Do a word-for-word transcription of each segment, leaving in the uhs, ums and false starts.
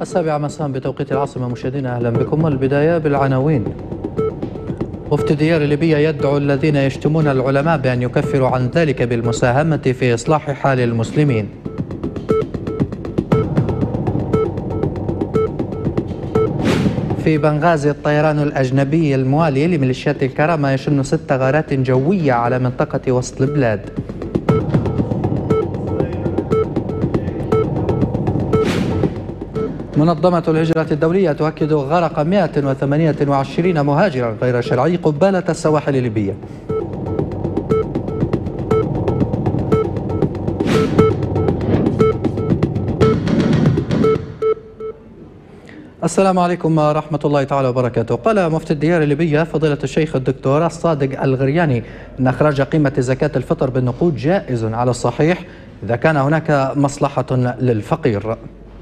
السابعة مساء بتوقيت العاصمة. مشاهدينا أهلا بكم. البداية بالعناوين. مفتي ديار ليبيا يدعو الذين يشتمون العلماء بأن يكفروا عن ذلك بالمساهمة في إصلاح حال المسلمين. في بنغازي الطيران الأجنبي الموالي لميليشيات الكرامة يشن ست غارات جوية على منطقة وسط البلاد. منظمة الهجرة الدولية تؤكد غرق مئة وثمانية وعشرين مهاجرا غير شرعي قبالة السواحل الليبية. السلام عليكم ورحمة الله تعالى وبركاته. قال مفتي الديار الليبية فضيلة الشيخ الدكتور الصادق الغرياني أن إخراج قيمة زكاة الفطر بالنقود جائز على الصحيح إذا كان هناك مصلحة للفقير.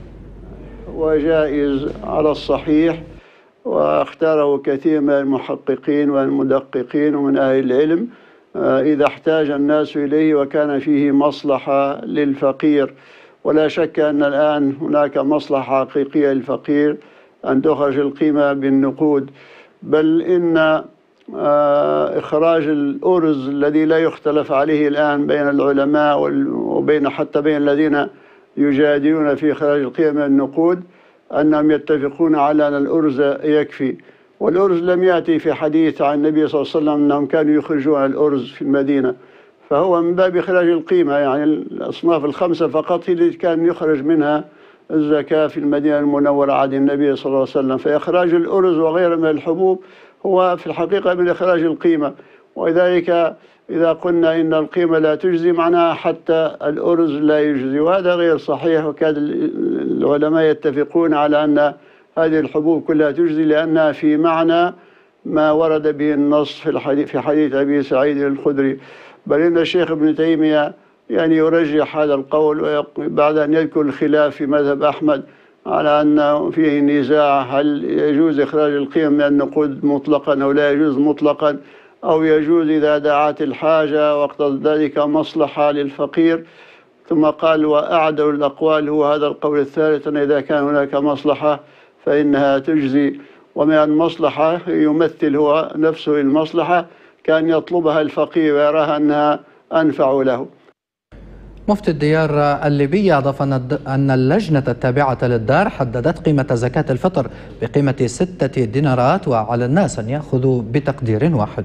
وجائز على الصحيح، واختاره كثير من المحققين والمدققين ومن أهل العلم إذا احتاج الناس إليه وكان فيه مصلحة للفقير. ولا شك أن الآن هناك مصلحة حقيقية للفقير أن تخرج القيمة بالنقود، بل إن إخراج الأرز الذي لا يختلف عليه الآن بين العلماء وبين حتى بين الذين يجادلون في إخراج القيمة من النقود أنهم يتفقون على أن الأرز يكفي. والأرز لم يأتي في حديث عن النبي صلى الله عليه وسلم أنهم كانوا يخرجون الأرز في المدينة، فهو من باب إخراج القيمة، يعني الأصناف الخمسة فقط هي اللي كان يخرج منها الزكاة في المدينة المنورة عهد النبي صلى الله عليه وسلم. فإخراج الأرز وغيره من الحبوب هو في الحقيقة من إخراج القيمة، ولذلك إذا قلنا إن القيمة لا تجزي معناها حتى الأرز لا يجزي، وهذا غير صحيح. وكاد العلماء يتفقون على أن هذه الحبوب كلها تجزي لأنها في معنى ما ورد به النص في الحديث في حديث أبي سعيد الخدري. بل إن الشيخ ابن تيمية يعني يرجح هذا القول بعد أن يذكر الخلاف في مذهب أحمد على أن فيه نزاع هل يجوز إخراج القيمة من النقود مطلقا أو لا يجوز مطلقا، أو يجوز إذا دعت الحاجة واقتضت ذلك مصلحة للفقير. ثم قال وأعدل الأقوال هو هذا القول الثالث، أن إذا كان هناك مصلحة فإنها تجزي. ومن المصلحة يمثل هو نفسه المصلحة كان يطلبها الفقير ويراها أنها أنفع له. مفتي الديار الليبية أضاف أن اللجنة التابعة للدار حددت قيمة زكاة الفطر بقيمة ستة دينارات، وعلى الناس أن يأخذوا بتقدير واحد.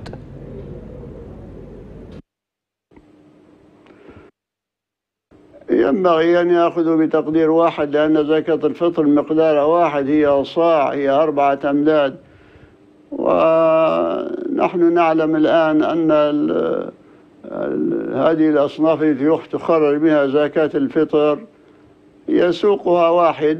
ينبغي أن يأخذوا بتقدير واحد، لأن زكاة الفطر مقدار واحد، هي صاع، هي أربعة أمداد. ونحن نعلم الآن أن هذه الأصناف التي تخرج منها زكاة الفطر يسوقها واحد،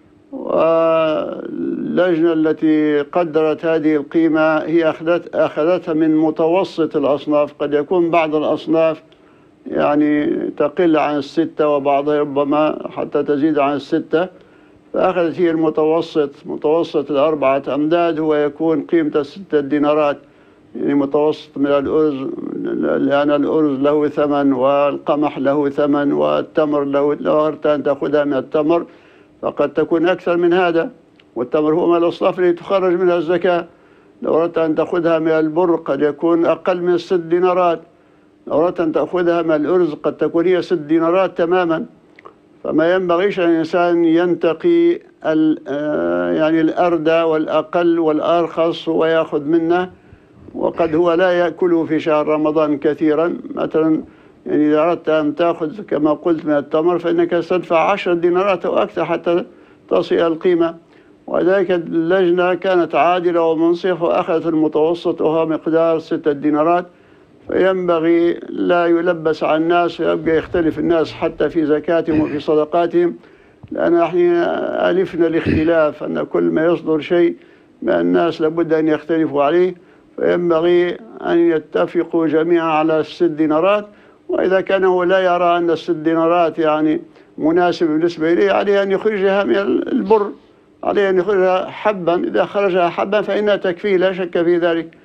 واللجنة التي قدرت هذه القيمة هي أخذت أخذتها من متوسط الأصناف. قد يكون بعض الأصناف يعني تقل عن الستة، وبعضها ربما حتى تزيد عن الستة، فأخذت هي المتوسط، متوسط الأربعة أمداد هو يكون قيمة ستة دينارات، يعني متوسط من الأرز، لأن الأرز له ثمن والقمح له ثمن والتمر له، لو أردت أن تأخذها من التمر فقد تكون أكثر من هذا، والتمر هو من الأصناف التي تخرج منها الزكاة. لو أردت أن تأخذها من البر قد يكون أقل من ست دينارات، لو أردت أن تأخذها من الأرز قد تكون هي ست دينارات تماما. فما ينبغيش أن الإنسان ينتقي يعني الأردى والأقل والأرخص ويأخذ منه، وقد هو لا يأكله في شهر رمضان كثيرا. مثلا يعني إذا أردت أن تأخذ كما قلت من التمر فإنك ستدفع عشر دينارات أو أكثر حتى تصل القيمة. وذلك اللجنة كانت عادلة ومنصفة وأخذت المتوسط وهو مقدار ستة دينارات. فينبغي لا يلبس على الناس ويبقى يختلف الناس حتى في زكاتهم وفي صدقاتهم، لأن احنا ألفنا الاختلاف أن كل ما يصدر شيء من الناس لابد أن يختلفوا عليه. فينبغي أن يتفقوا جميعا على الست دينارات، وإذا كان هو لا يرى أن الست دينارات يعني مناسب بالنسبة إليه عليه أن يخرجها من البر، عليه أن يخرجها حبا، إذا خرجها حبا فإنها تكفيه لا شك في ذلك.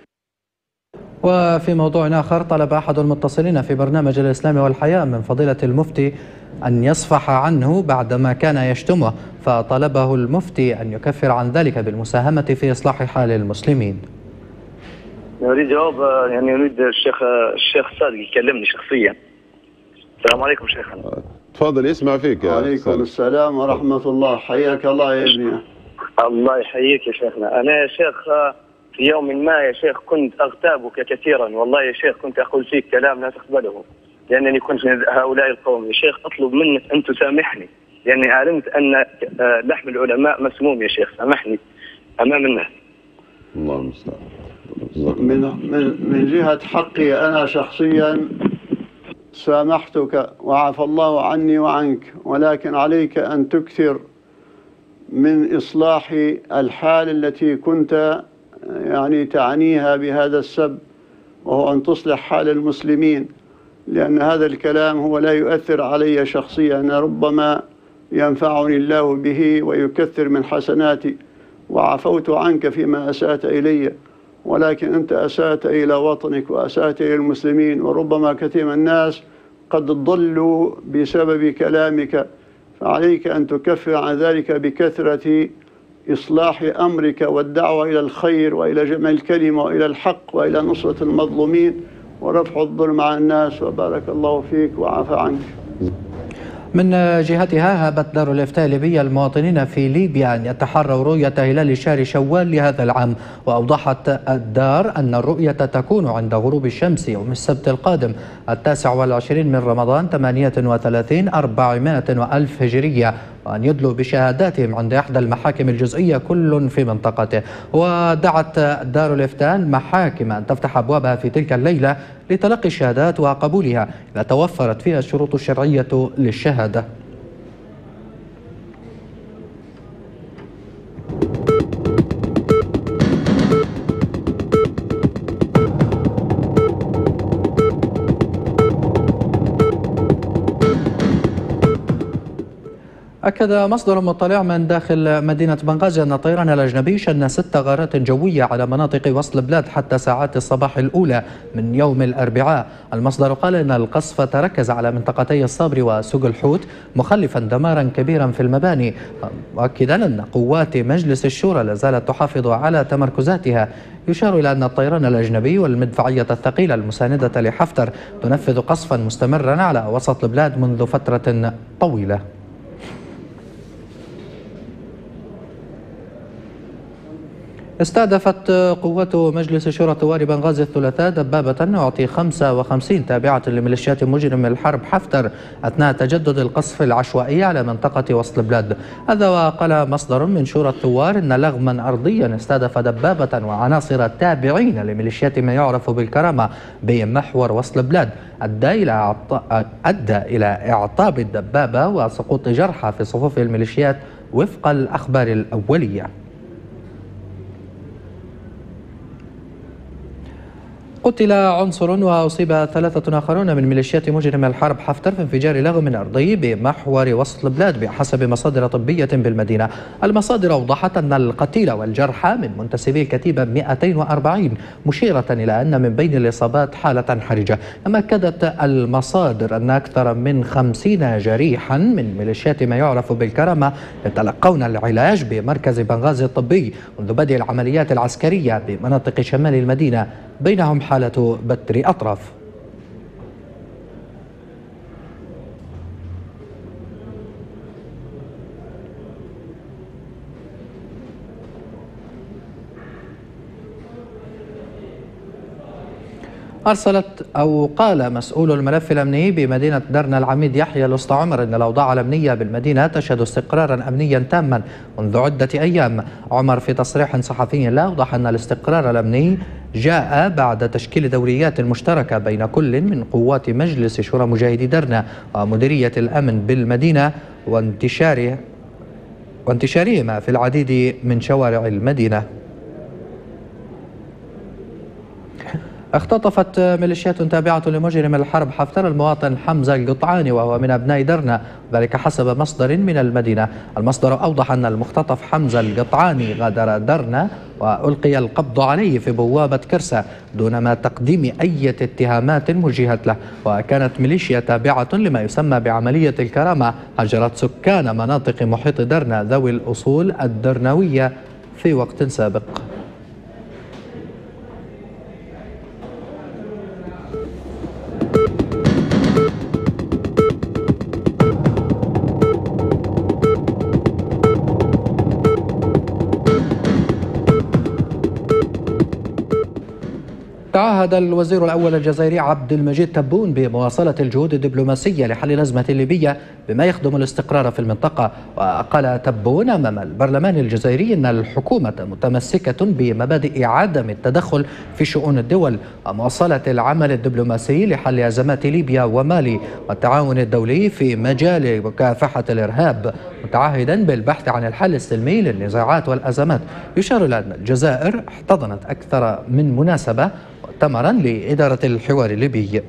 وفي موضوع آخر، طلب أحد المتصلين في برنامج الإسلام والحياة من فضيلة المفتي أن يصفح عنه بعدما كان يشتمه، فطلبه المفتي أن يكفر عن ذلك بالمساهمة في إصلاح حال المسلمين. نريد جواب، يعني نريد الشيخ الشيخ صادق يكلمني شخصيا. السلام عليكم شيخنا. تفضل يسمع فيك يا وعليكم صادق. السلام ورحمة الله، حياك الله يا ابني. الله يحييك يا شيخنا. أنا يا شيخ في يوم ما يا شيخ كنت أغتابك كثيرا، والله يا شيخ كنت أقول فيك كلام لا تقبله، لأنني كنت من هؤلاء القوم. يا شيخ أطلب منك أن تسامحني، لأني علمت أن لحم العلماء مسموم يا شيخ، سامحني أمام الناس. الله المستعان. من من من جهة حقي أنا شخصيا سامحتك وعفى الله عني وعنك، ولكن عليك أن تكثر من إصلاح الحال التي كنت يعني تعنيها بهذا السب، وهو أن تصلح حال المسلمين، لأن هذا الكلام هو لا يؤثر علي شخصيا، أنا ربما ينفعني الله به ويكثر من حسناتي، وعفوت عنك فيما أسأت إلي، ولكن أنت أسأت إلى وطنك وأسأت إلى المسلمين، وربما كثير من الناس قد ضلوا بسبب كلامك، فعليك أن تكفر عن ذلك بكثرة إصلاح أمرك والدعوة إلى الخير وإلى جمع الكلمة وإلى الحق وإلى نصرة المظلومين ورفع الظلم عن الناس، وبارك الله فيك وعفى عنك. من جهتها هابت دار الإفتاء الليبية المواطنين في ليبيا أن يتحروا رؤية هلال شهر شوال لهذا العام، وأوضحت الدار أن الرؤية تكون عند غروب الشمس يوم السبت القادم التاسع والعشرين من رمضان ثمانية وثلاثين أربعمائة وألف هجرية، وأن يدلوا بشهاداتهم عند إحدى المحاكم الجزئية كل في منطقته. ودعت دار الإفتاء المحاكم أن تفتح أبوابها في تلك الليلة لتلقي الشهادات وقبولها إذا توفرت فيها الشروط الشرعية للشهادة. أكد مصدر مطلع من داخل مدينة بنغازي أن الطيران الأجنبي شن ست غارات جوية على مناطق وسط البلاد حتى ساعات الصباح الأولى من يوم الأربعاء. المصدر قال أن القصف تركز على منطقتي الصابر وسوق الحوت، مخلفا دمارا كبيرا في المباني، مؤكدا أن قوات مجلس الشورى لا زالت تحافظ على تمركزاتها. يشار إلى أن الطيران الأجنبي والمدفعية الثقيلة المساندة لحفتر تنفذ قصفا مستمرا على وسط البلاد منذ فترة طويلة. استهدفت قوات مجلس شورى ثوار بنغازي الثلاثاء دبابة نوع تي خمسة وخمسين تابعة لميليشيات مجرم الحرب حفتر أثناء تجدد القصف العشوائي على منطقة وسط البلاد. هذا وقال مصدر من شورى الثوار أن لغما أرضيا استهدف دبابة وعناصر تابعين لميليشيات ما يعرف بالكرامة بمحور وسط البلاد، أدى إلى أدى إلى إعطاب الدبابة وسقوط جرحى في صفوف الميليشيات وفق الأخبار الأولية. قتل عنصر وأصيب ثلاثة آخرون من ميليشيات مجرم الحرب حفتر في انفجار لغم أرضي بمحور وسط البلاد بحسب مصادر طبية بالمدينة. المصادر أوضحت أن القتيل والجرحى من منتسبي الكتيبة مئتين وأربعين، مشيرة إلى أن من بين الإصابات حالة حرجة. أما أكدت المصادر أن أكثر من خمسين جريحا من ميليشيات ما يعرف بالكرامة يتلقون العلاج بمركز بنغازي الطبي منذ بدء العمليات العسكرية بمناطق شمال المدينة، بينهم حالة بتر أطراف. أرسلت أو قال مسؤول الملف الأمني بمدينة درنا العميد يحيى الأسطى عمر أن الأوضاع الأمنية بالمدينة تشهد استقرارا أمنيا تاما منذ عدة أيام. عمر في تصريح صحفي له أوضح أن الاستقرار الأمني جاء بعد تشكيل دوريات مشتركة بين كل من قوات مجلس شورى مجاهدي درنا ومديرية الأمن بالمدينة وانتشاره وانتشارهما في العديد من شوارع المدينة. اختطفت ميليشيات تابعة لمجرم الحرب حفتر المواطن حمزة القطعاني وهو من أبناء درنا، ذلك حسب مصدر من المدينة. المصدر أوضح أن المختطف حمزة القطعاني غادر درنا وألقي القبض عليه في بوابة كرسة دون ما تقديم أي اتهامات وجهت له. وكانت ميليشيا تابعة لما يسمى بعملية الكرامة هجرت سكان مناطق محيط درنا ذوي الأصول الدرنوية في وقت سابق. تعهد الوزير الأول الجزائري عبد المجيد تبون بمواصلة الجهود الدبلوماسية لحل الأزمة الليبية بما يخدم الاستقرار في المنطقة. وقال تبون أمام البرلمان الجزائري أن الحكومة متمسكة بمبادئ عدم التدخل في شؤون الدول ومواصلة العمل الدبلوماسي لحل أزمات ليبيا ومالي والتعاون الدولي في مجال مكافحة الإرهاب، متعهدا بالبحث عن الحل السلمي للنزاعات والأزمات. يشار إلى أن الجزائر احتضنت أكثر من مناسبة مؤتمرا لإدارة الحوار الليبي.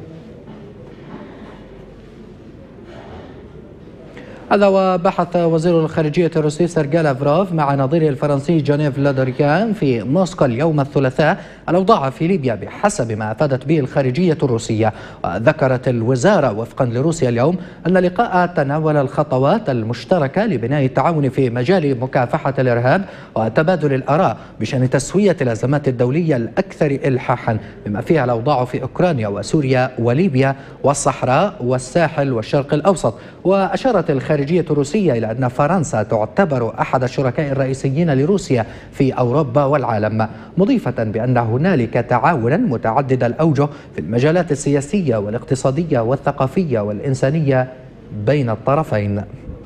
هذا وبحث وزير الخارجية الروسي سيرجي لافروف مع نظيره الفرنسي جانيف لودريان في موسكو اليوم الثلاثاء الأوضاع في ليبيا بحسب ما أفادت به الخارجية الروسية. وذكرت الوزارة وفقا لروسيا اليوم أن اللقاء تناول الخطوات المشتركة لبناء التعاون في مجال مكافحة الإرهاب وتبادل الآراء بشأن تسوية الأزمات الدولية الأكثر إلحاحا بما فيها الأوضاع في أوكرانيا وسوريا وليبيا والصحراء والساحل والشرق الأوسط. وأشارت الخارجية الروسية إلى أن فرنسا تعتبر أحد الشركاء الرئيسيين لروسيا في أوروبا والعالم، مضيفة بأن هنالك تعاونا متعدد الأوجه في المجالات السياسية والاقتصادية والثقافية والإنسانية بين الطرفين.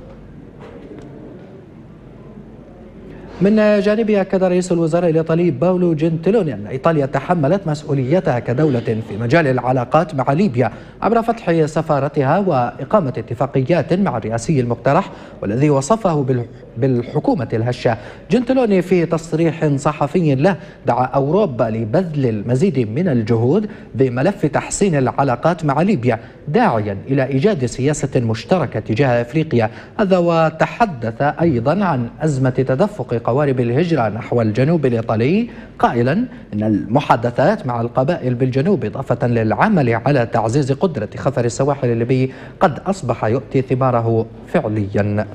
من جانبها أكد رئيس الوزراء الإيطالي باولو جنتيلوني أن إيطاليا تحملت مسؤوليتها كدولة في مجال العلاقات مع ليبيا عبر فتح سفارتها وإقامة اتفاقيات مع الرئاسي المقترح والذي وصفه بالحكومة الهشة. جنتيلوني في تصريح صحفي له دعا أوروبا لبذل المزيد من الجهود بملف تحسين العلاقات مع ليبيا، داعيا إلى إيجاد سياسة مشتركة تجاه أفريقيا. هذا وتحدث أيضا عن أزمة تدفق قوارب الهجرة نحو الجنوب الإيطالي، قائلا إن المحادثات مع القبائل بالجنوب إضافة للعمل على تعزيز قدرة خفر السواحل الليبي قد أصبح يؤتي ثماره فعليا.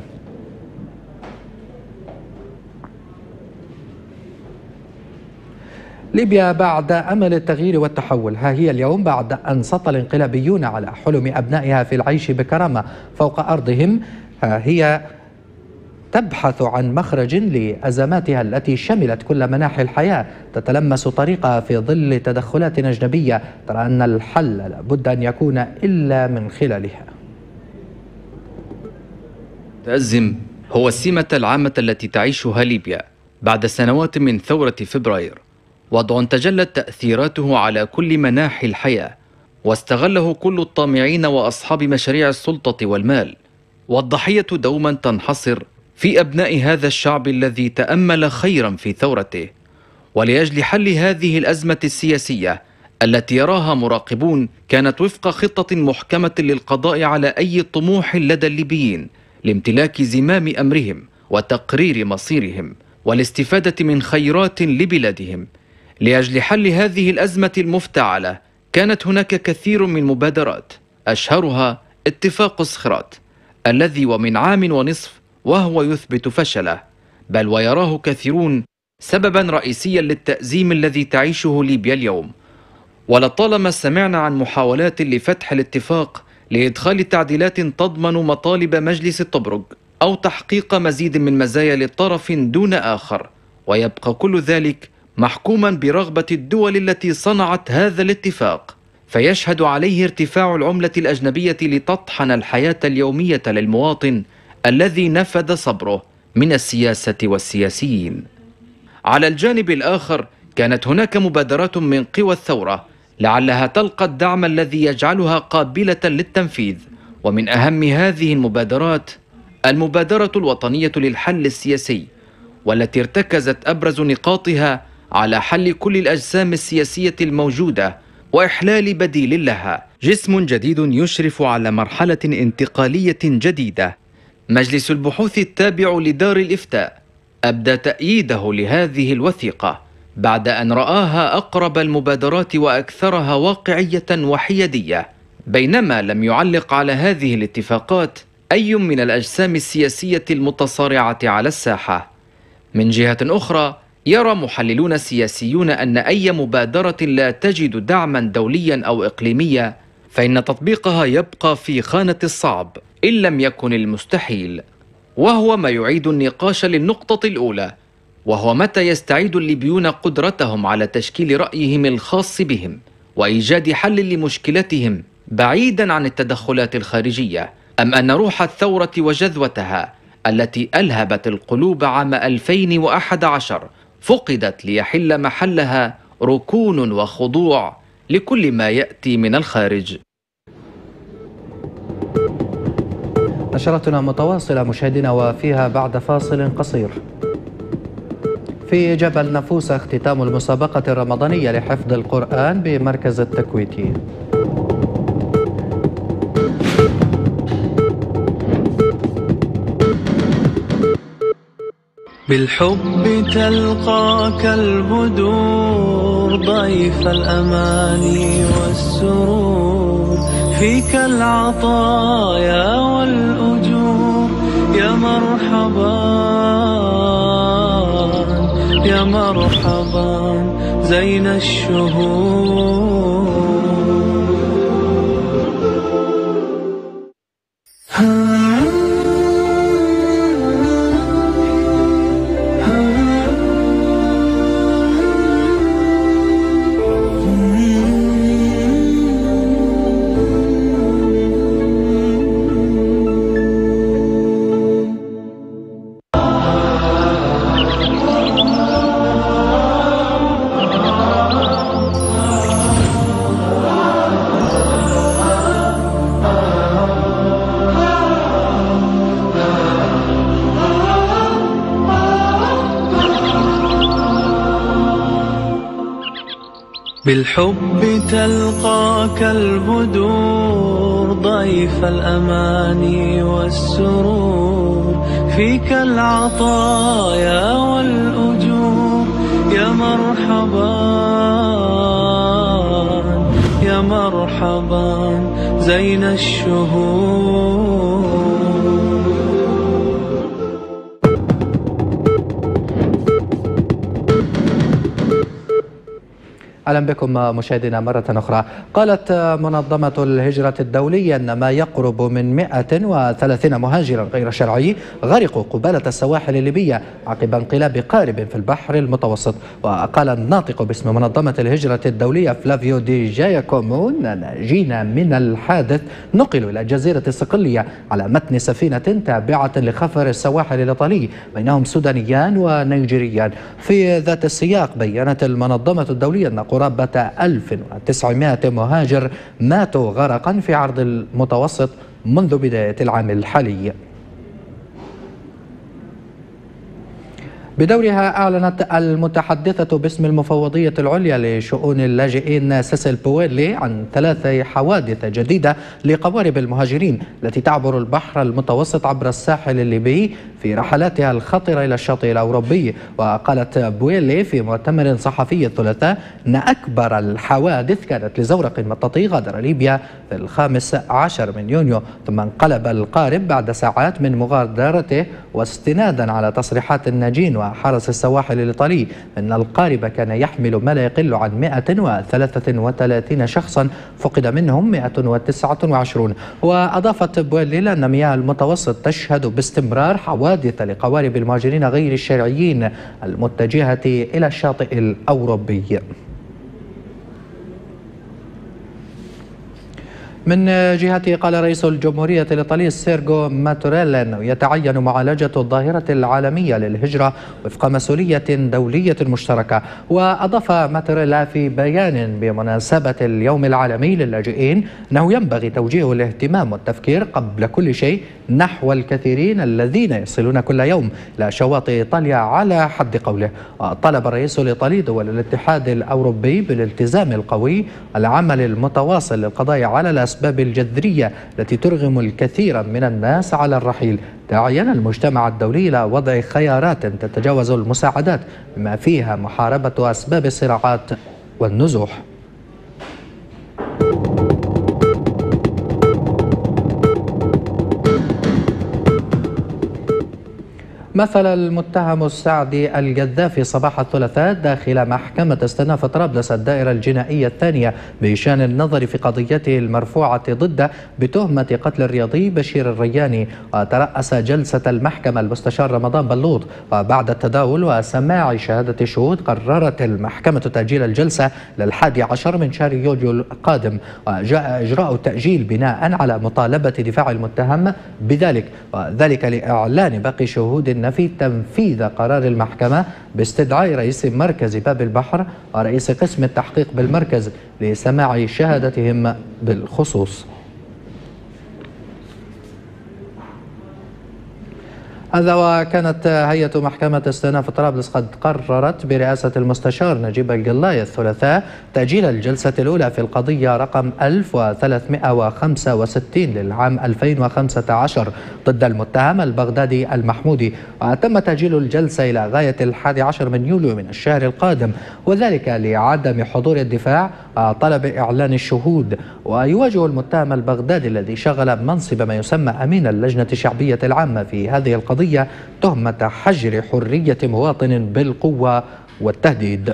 ليبيا بعد أمل التغيير والتحول، ها هي اليوم بعد أن سطى الانقلابيون على حلم أبنائها في العيش بكرامة فوق أرضهم، ها هي تبحث عن مخرج لأزماتها التي شملت كل مناحي الحياة، تتلمس طريقها في ظل تدخلات أجنبية ترى أن الحل لابد أن يكون إلا من خلالها. التأزم هو السمة العامة التي تعيشها ليبيا بعد سنوات من ثورة فبراير، وضع تجلت تأثيراته على كل مناحي الحياة واستغله كل الطامعين وأصحاب مشاريع السلطة والمال، والضحية دوما تنحصر في أبناء هذا الشعب الذي تأمل خيرا في ثورته. ولأجل حل هذه الأزمة السياسية التي يراها مراقبون كانت وفق خطة محكمة للقضاء على أي طموح لدى الليبيين لامتلاك زمام أمرهم وتقرير مصيرهم والاستفادة من خيرات لبلادهم. لأجل حل هذه الأزمة المفتعلة كانت هناك كثير من مبادرات، أشهرها اتفاق صخرات الذي ومن عام ونصف وهو يثبت فشله، بل ويراه كثيرون سببا رئيسيا للتأزيم الذي تعيشه ليبيا اليوم. ولطالما سمعنا عن محاولات لفتح الاتفاق لإدخال تعديلات تضمن مطالب مجلس طبرق أو تحقيق مزيد من مزايا لطرف دون آخر، ويبقى كل ذلك محكوما برغبة الدول التي صنعت هذا الاتفاق، فيشهد عليه ارتفاع العملة الأجنبية لتطحن الحياة اليومية للمواطن الذي نفذ صبره من السياسة والسياسيين. على الجانب الآخر كانت هناك مبادرات من قوى الثورة لعلها تلقى الدعم الذي يجعلها قابلة للتنفيذ، ومن أهم هذه المبادرات المبادرة الوطنية للحل السياسي، والتي ارتكزت أبرز نقاطها على حل كل الأجسام السياسية الموجودة وإحلال بديل لها، جسم جديد يشرف على مرحلة انتقالية جديدة. مجلس البحوث التابع لدار الإفتاء أبدى تأييده لهذه الوثيقة بعد أن رآها أقرب المبادرات وأكثرها واقعية وحيادية، بينما لم يعلق على هذه الاتفاقات أي من الأجسام السياسية المتصارعة على الساحة. من جهة أخرى، يرى محللون سياسيون أن أي مبادرة لا تجد دعما دوليا أو إقليميا فإن تطبيقها يبقى في خانة الصعب إن لم يكن المستحيل، وهو ما يعيد النقاش للنقطة الأولى، وهو متى يستعيد الليبيون قدرتهم على تشكيل رأيهم الخاص بهم وإيجاد حل لمشكلتهم بعيدا عن التدخلات الخارجية، أم أن روح الثورة وجذوتها التي ألهبت القلوب عام ألفين وأحد عشر فقدت ليحل محلها ركون وخضوع لكل ما يأتي من الخارج. نشرتنا متواصلة مشاهدينا، وفيها بعد فاصل قصير. في جبل نفوسة اختتام المسابقة الرمضانية لحفظ القرآن بمركز التكويتي. بالحب تلقاك البدور ضيف الأماني والسرور، فيك العطايا والأجور، يا مرحبا يا مرحبا زين الشهور. بالحب تلقاك البدور ضيف الأماني والسرور، فيك العطايا والأجور، يا مرحبا يا مرحبا زين الشهور. أهلا بكم مشاهدينا مرة أخرى. قالت منظمة الهجرة الدولية أن ما يقرب من مئة وثلاثين مهاجرا غير شرعي غرقوا قبالة السواحل الليبية عقب انقلاب قارب في البحر المتوسط. وقال الناطق باسم منظمة الهجرة الدولية فلافيو دي جايكومو أن ناجين من الحادث نقلوا إلى جزيرة الصقلية على متن سفينة تابعة لخفر السواحل الإيطالي، بينهم سودانيان ونيجيريان. في ذات السياق بيّنت المنظمة الدولية أن قرابة ألف وتسعمائة مهاجر ماتوا غرقا في عرض المتوسط منذ بداية العام الحالي. بدورها أعلنت المتحدثة باسم المفوضية العليا لشؤون اللاجئين سيسيل بويلي عن ثلاث حوادث جديدة لقوارب المهاجرين التي تعبر البحر المتوسط عبر الساحل الليبي في رحلاتها الخطرة إلى الشاطئ الأوروبي. وقالت بويلي في مؤتمر صحفي الثلاثاء أن أكبر الحوادث كانت لزورق مطاطي غادر ليبيا في الخامس عشر من يونيو، ثم انقلب القارب بعد ساعات من مغادرته، واستنادا على تصريحات الناجين وحرس السواحل الإيطالي أن القارب كان يحمل ما لا يقل عن مئة وثلاثة وثلاثين شخصا فقد منهم مئة وتسعة وعشرين. وأضافت بويلي أن مياه المتوسط تشهد باستمرار حوادث لقوارب المهاجرين غير الشرعيين المتجهة إلى الشاطئ الأوروبي. من جهته قال رئيس الجمهورية الإيطالي سيرجو ماتوريلا أنه يتعين معالجة الظاهرة العالمية للهجرة وفق مسؤولية دولية مشتركة. وأضاف ماتوريلا في بيان بمناسبة اليوم العالمي للاجئين أنه ينبغي توجيه الاهتمام والتفكير قبل كل شيء نحو الكثيرين الذين يصلون كل يوم إلى شواطئ إيطاليا على حد قوله. طلب الرئيس الإيطالي دول الاتحاد الأوروبي بالالتزام القوي العمل المتواصل للقضاء على الأسباب الجذرية التي ترغم الكثير من الناس على الرحيل، داعيا المجتمع الدولي إلى وضع خيارات تتجاوز المساعدات بما فيها محاربة أسباب الصراعات والنزوح. مثل المتهم السعدي القذافي صباح الثلاثاء داخل محكمة استئناف طرابلس الدائرة الجنائية الثانية بشأن النظر في قضيته المرفوعة ضده بتهمة قتل الرياضي بشير الرياني. وترأس جلسة المحكمة المستشار رمضان بلوط، وبعد التداول وسماع شهادة الشهود قررت المحكمة تأجيل الجلسة للحادي عشر من شهر يوليو القادم، وجاء إجراء التأجيل بناء على مطالبة دفاع المتهم بذلك، وذلك لإعلان باقي شهود في تنفيذ قرار المحكمة باستدعاء رئيس مركز باب البحر ورئيس قسم التحقيق بالمركز لسماع شهادتهم بالخصوص. هذا وكانت هيئة محكمة استئناف طرابلس قد قررت برئاسة المستشار نجيب القلاي الثلاثاء تأجيل الجلسة الأولى في القضية رقم ألف وثلاثمئة وخمسة وستين للعام ألفين وخمسة عشر ضد المتهم البغدادي المحمودي، وتم تأجيل الجلسة إلى غاية الحادي عشر من يوليو من الشهر القادم، وذلك لعدم حضور الدفاع طلب إعلان الشهود. ويواجه المتهم البغدادي الذي شغل منصب ما يسمى أمين اللجنة الشعبية العامة في هذه القضية تهمة حجر حرية مواطن بالقوة والتهديد.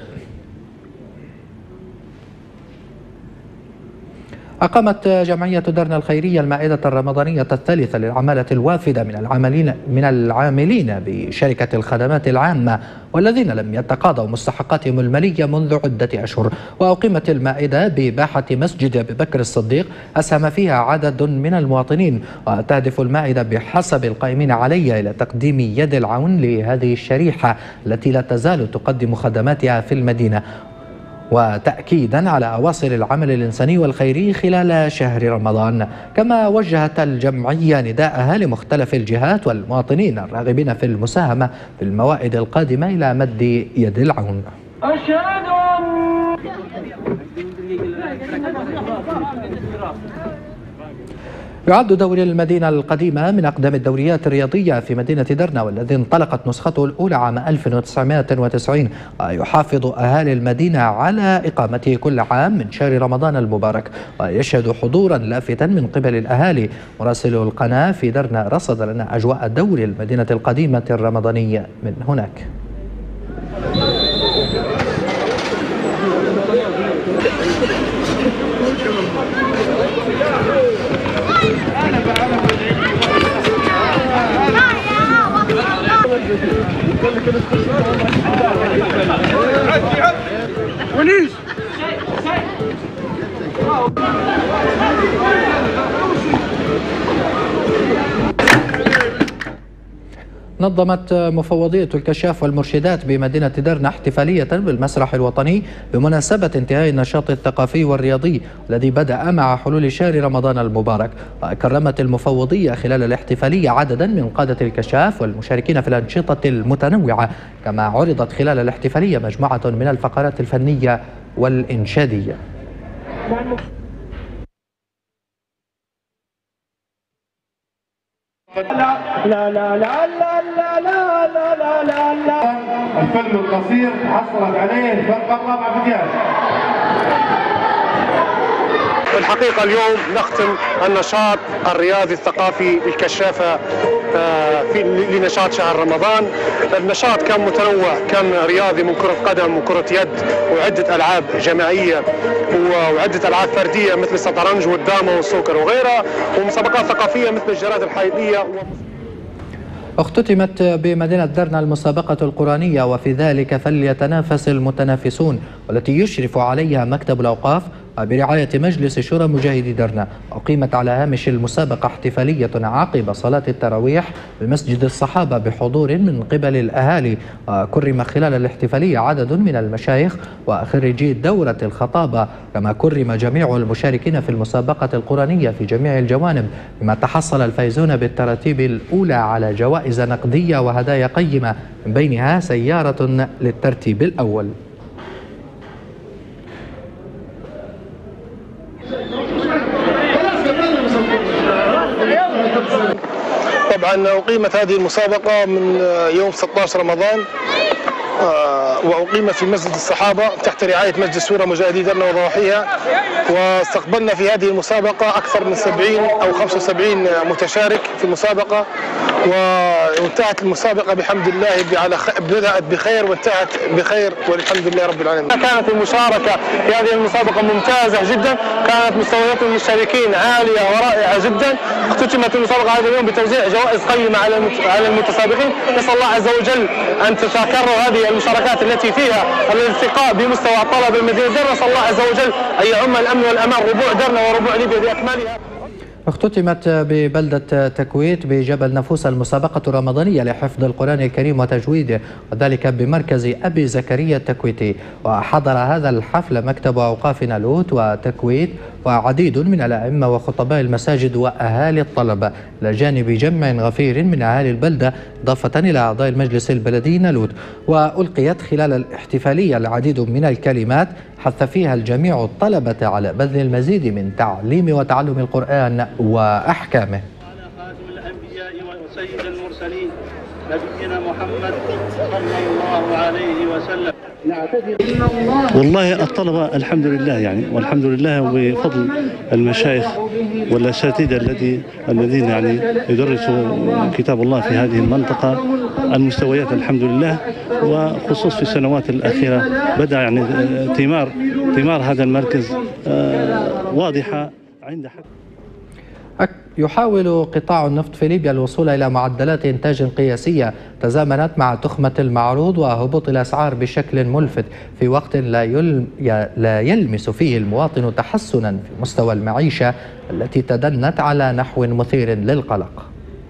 أقامت جمعية درنا الخيرية المائدة الرمضانية الثالثة للعمالة الوافدة من العاملين من العاملين بشركة الخدمات العامة والذين لم يتقاضوا مستحقاتهم المالية منذ عدة أشهر. وأقيمت المائدة بباحة مسجد أبي بكر الصديق أسهم فيها عدد من المواطنين، وتهدف المائدة بحسب القائمين عليها إلى تقديم يد العون لهذه الشريحة التي لا تزال تقدم خدماتها في المدينة، وتأكيدا على أواصر العمل الإنساني والخيري خلال شهر رمضان. كما وجهت الجمعية نداءها لمختلف الجهات والمواطنين الراغبين في المساهمة في الموائد القادمة إلى مد يد العون. أشهد يعد دوري المدينة القديمة من أقدم الدوريات الرياضية في مدينة درنا، والذي انطلقت نسخته الأولى عام ألف وتسعمئة وتسعين، ويحافظ أهالي المدينة على إقامته كل عام من شهر رمضان المبارك، ويشهد حضورا لافتا من قبل الأهالي. مراسل القناة في درنا رصد لنا أجواء دوري المدينة القديمة الرمضانية من هناك. ونيس نظمت مفوضية الكشاف والمرشدات بمدينة درنا احتفالية بالمسرح الوطني بمناسبة انتهاء النشاط الثقافي والرياضي الذي بدأ مع حلول شهر رمضان المبارك. وكرمت المفوضية خلال الاحتفالية عددا من قادة الكشاف والمشاركين في الأنشطة المتنوعة، كما عرضت خلال الاحتفالية مجموعة من الفقرات الفنية والإنشادية. لا لا لا لا لا لا لا لا لا لا الفيلم القصير حصلت عليه الفرقة الرابعة في جهاز. الحقيقة اليوم نختم النشاط الرياضي الثقافي الكشافة في لنشاط شهر رمضان. النشاط كان متنوع، كان رياضي من كرة قدم وكرة يد وعدة ألعاب جماعية وعدة ألعاب فردية مثل الشطرنج والدامة والسوكر وغيرها، ومسابقات ثقافية مثل الجرائد الحيوية. اختتمت بمدينة درنا المسابقة القرآنية، وفي ذلك فليتنافس المتنافسون، والتي يشرف عليها مكتب الأوقاف وبرعاية مجلس شورى مجاهدي درنا. أقيمت على هامش المسابقة احتفالية عقب صلاة التراويح بمسجد الصحابة بحضور من قبل الأهالي، وكرم خلال الاحتفالية عدد من المشايخ وخريجي دورة الخطابة، كما كرم جميع المشاركين في المسابقة القرآنية في جميع الجوانب، بما تحصل الفائزون بالتراتيب الأولى على جوائز نقدية وهدايا قيمة، من بينها سيارة للترتيب الأول. طبعا أقيمت هذه المسابقة من يوم ستة عشر رمضان، وأقيمت في مسجد الصحابة تحت رعاية مجلس شورى مجاهدي درنا وضواحيها، واستقبلنا في هذه المسابقة أكثر من سبعين أو خمسة وسبعين متشارك في المسابقة، وانتهت المسابقة بحمد الله على خ... بدأت بخير وانتهت بخير والحمد لله رب العالمين. كانت المشاركة في هذه المسابقة ممتازة جدا، كانت مستويات المشاركين عالية ورائعة جدا. اختتمت المسابقة هذا اليوم بتوزيع جوائز قيمة على على المتسابقين. نسأل الله عز وجل أن تتكرر هذه المشاركات التي فيها الارتقاء بمستوى الطلبة بمدينة درنا. نسأل الله عز وجل أن يعم الأمن والأمان ربوع درنا وربوع ليبيا بأكملها. اختتمت ببلدة تكويت بجبل نفوس المسابقة الرمضانية لحفظ القرآن الكريم وتجويده، وذلك بمركز أبي زكريا التكويتي. وحضر هذا الحفل مكتب أوقاف نالوت وتكويت وعديد من الأئمة وخطباء المساجد وأهالي الطلبة، إلى جانب جمع غفير من أهالي البلدة، إضافة إلى أعضاء المجلس البلدي نالوت. وألقيت خلال الاحتفالية العديد من الكلمات حث فيها الجميع الطلبة على بذل المزيد من تعليم وتعلم القرآن وأحكامه. على خاتم الأنبياء وسيد المرسلين نبينا محمد صلى الله عليه وسلم. والله الطلبة الحمد لله يعني، والحمد لله بفضل المشايخ والأساتذة الذي الذين يعني يدرسوا كتاب الله في هذه المنطقة، المستويات الحمد لله، وخصوص في السنوات الأخيرة بدأ يعني ثمار ثمار هذا المركز واضحة عند حد. يحاول قطاع النفط في ليبيا الوصول إلى معدلات إنتاج قياسية تزامنت مع تخمة المعروض وهبوط الأسعار بشكل ملفت، في وقت لا يلمس فيه المواطن تحسنا في مستوى المعيشة التي تدنت على نحو مثير للقلق.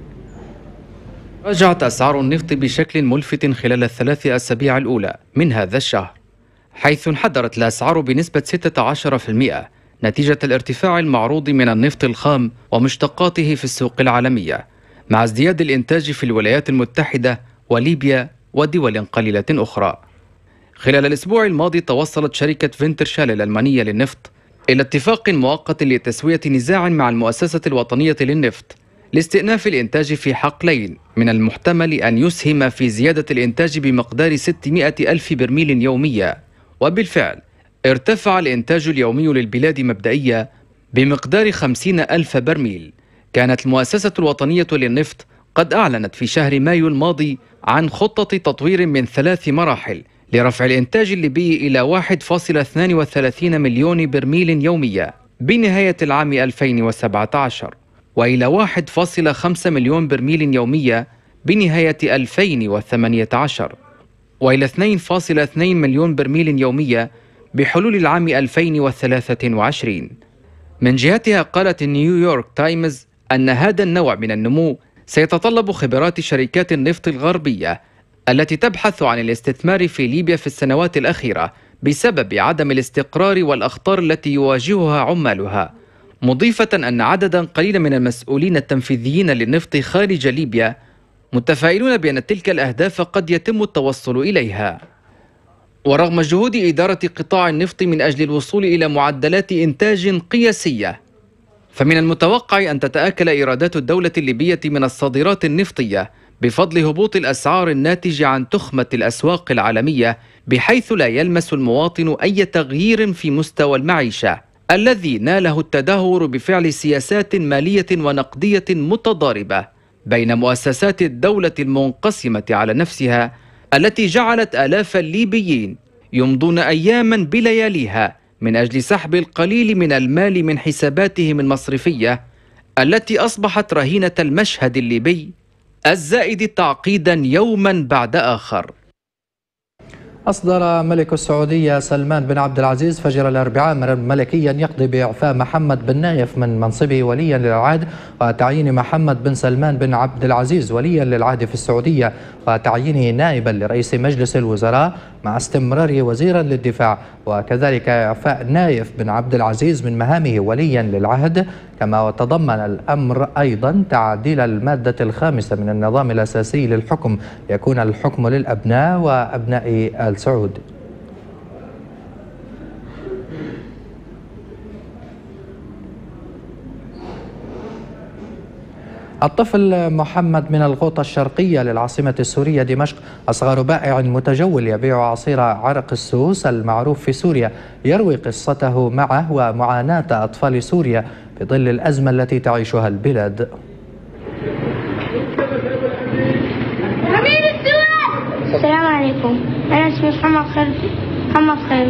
رجعت أسعار النفط بشكل ملفت خلال الثلاث أسابيع الأولى من هذا الشهر، حيث انحدرت الأسعار بنسبة ستة عشر بالمئة نتيجة الارتفاع المعروض من النفط الخام ومشتقاته في السوق العالمية، مع ازدياد الإنتاج في الولايات المتحدة وليبيا ودول قليلة أخرى. خلال الأسبوع الماضي توصلت شركة فينترشال الألمانية للنفط إلى اتفاق مؤقت لتسوية نزاع مع المؤسسة الوطنية للنفط لاستئناف الإنتاج في حقلين من المحتمل أن يسهم في زيادة الإنتاج بمقدار ستمائة ألف برميل يوميا. وبالفعل ارتفع الإنتاج اليومي للبلاد مبدئيا بمقدار خمسين ألف برميل. كانت المؤسسة الوطنية للنفط قد أعلنت في شهر مايو الماضي عن خطة تطوير من ثلاث مراحل لرفع الإنتاج الليبي إلى واحد فاصلة اثنين وثلاثين مليون برميل يوميا بنهاية العام ألفين وسبعة عشر، وإلى واحد فاصلة خمسة مليون برميل يوميا بنهاية ألفين وثمانية عشر، وإلى اثنين فاصلة اثنين مليون برميل يوميا بحلول العام ألفين وثلاثة وعشرين. من جهتها قالت نيويورك تايمز أن هذا النوع من النمو سيتطلب خبرات شركات النفط الغربية التي تبحث عن الاستثمار في ليبيا في السنوات الأخيرة بسبب عدم الاستقرار والأخطار التي يواجهها عمالها، مضيفة أن عددا قليلا من المسؤولين التنفيذيين للنفط خارج ليبيا متفائلون بأن تلك الأهداف قد يتم التوصل إليها. ورغم جهود إدارة قطاع النفط من أجل الوصول إلى معدلات إنتاج قياسية، فمن المتوقع أن تتآكل إيرادات الدولة الليبية من الصادرات النفطية بفضل هبوط الأسعار الناتج عن تخمة الأسواق العالمية، بحيث لا يلمس المواطن أي تغيير في مستوى المعيشة الذي ناله التدهور بفعل سياسات مالية ونقدية متضاربة بين مؤسسات الدولة المنقسمة على نفسها، التي جعلت آلاف الليبيين يمضون أياما بلياليها من أجل سحب القليل من المال من حساباتهم المصرفية التي أصبحت رهينة المشهد الليبي الزائد تعقيدا يوما بعد آخر. أصدر ملك السعودية سلمان بن عبد العزيز فجر الأربعاء أمرا ملكيا يقضي بإعفاء محمد بن نايف من منصبه وليا للعهد وتعيين محمد بن سلمان بن عبد العزيز وليا للعهد في السعودية وتعيينه نائبا لرئيس مجلس الوزراء مع استمراره وزيرا للدفاع، وكذلك إعفاء نايف بن عبد العزيز من مهامه وليا للعهد. كما تضمن الأمر أيضا تعديل المادة الخامسة من النظام الأساسي للحكم ليكون الحكم للأبناء وأبناء السعود. الطفل محمد من الغوطة الشرقية للعاصمة السورية دمشق أصغر بائع متجول يبيع عصير عرق السوس المعروف في سوريا يروي قصته معه ومعاناة أطفال سوريا في ظل الأزمة التي تعيشها البلاد. السلام عليكم، أنا اسمي محمد خير محمد خير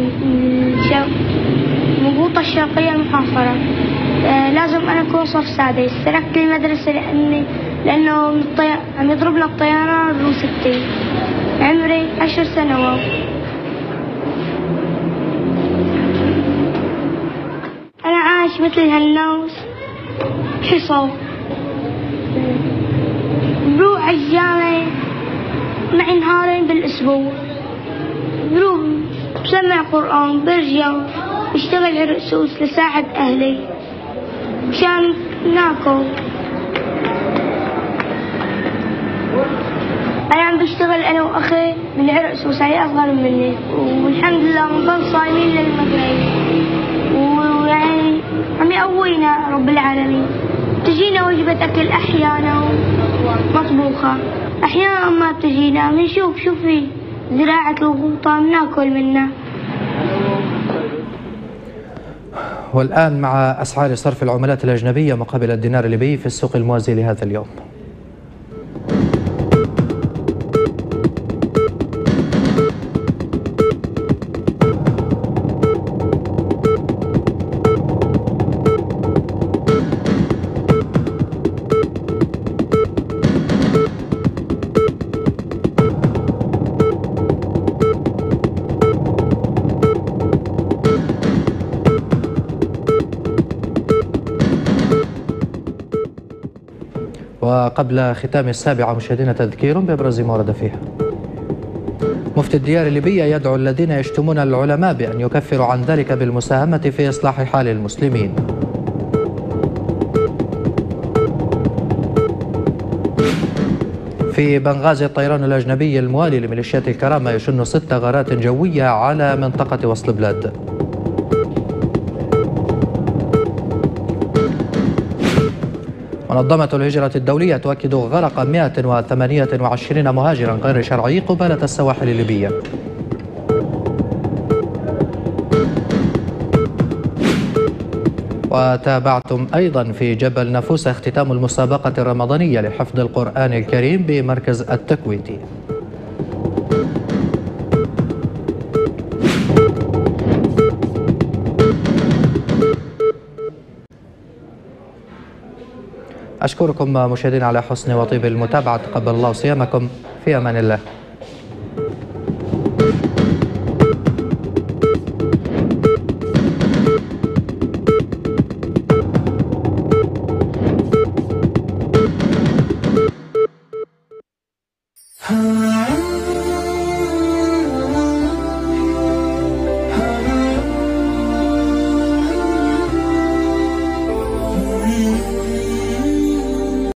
من الغوطة الشرقية المحاصرة. آه لازم أنا أكون صف سادس. تركت المدرسة لأني لأنه عم يضربنا الطيران الروسي. عمري عشر سنوات. أنا عايش مثل هالناس حصو، بروح الجامعة معي نهارين بالأسبوع، بروح بسمع قرآن، برجع بشتغل عرق سوس لساعد أهلي مشان ناكل. أنا عم بشتغل أنا وأخي بالعرق سوس، هي أصغر مني، والحمد لله بنضل صايمين للمغرب، ويعني عم يقوينا رب العالمين. تجينا وجبة أكل أحيانا مطبوخة، أحيانا ما بتجينا بنشوف شو في زراعة الغوطة بناكل منها. والآن مع أسعار صرف العملات الأجنبية مقابل الدينار الليبي في السوق الموازي لهذا اليوم. وقبل ختام السابعة مشاهدينا تذكير بأبرز ما ورد فيها. مفتي الديار الليبية يدعو الذين يشتمون العلماء بأن يكفروا عن ذلك بالمساهمة في إصلاح حال المسلمين. في بنغازي الطيران الأجنبي الموالي لميليشيات الكرامة يشن ست غارات جوية على منطقة وصل بلاد. منظمة الهجرة الدولية تؤكد غرق مئة وثمانية وعشرين مهاجرا غير شرعي قبالة السواحل الليبية. وتابعتم أيضا في جبل نافوسة اختتام المسابقة الرمضانية لحفظ القرآن الكريم بمركز التكويتي. أشكركم مشاهدين على حسن وطيب المتابعة، تقبل الله صيامكم، في أمان الله.